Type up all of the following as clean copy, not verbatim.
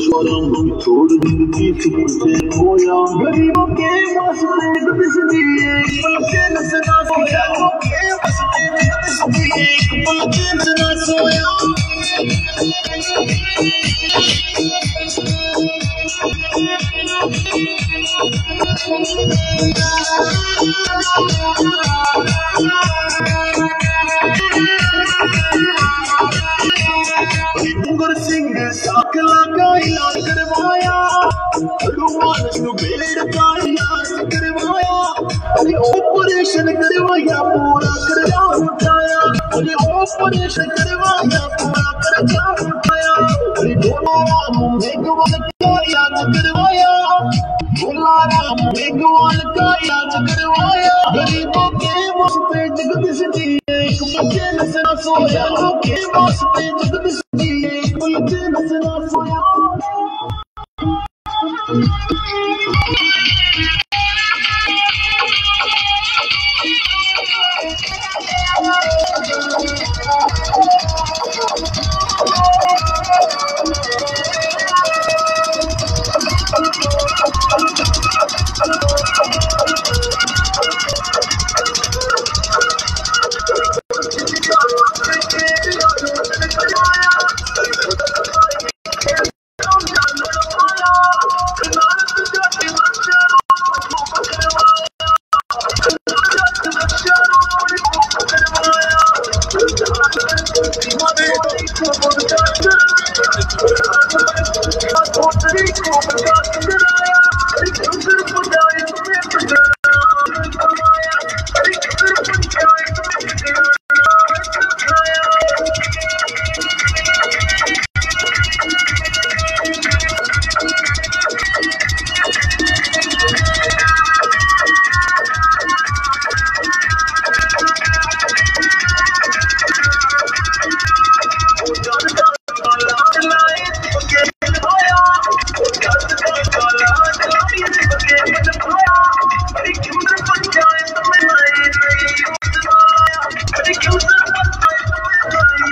ईश्वरम छोड़ जिंदगी सुख से खोया गरीबों के वास्ते जिए पल के नसना सोया के वास्ते जिए पल के नसना सोया डूंगर सिंह साकला का इलाज करवाया रुमाल बेड़ का इलाज करवाया अरे ऑपरेशन करवाया पूरा खर्चा उठाया अरे ऑपरेशन करवाया पूरा खर्चा उठाया अरे भोलाराम मेघवाल का इलाज करवाया भोलाराम मेघवाल का इलाज करवाया गरीबों के वास्ते जगदीश जी एक बच्चे नसना सोया के वास्ते जगदीश जी एक बच्चे नसना सोया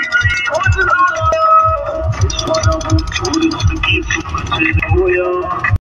छोड़ जिंदगी सुख से खोया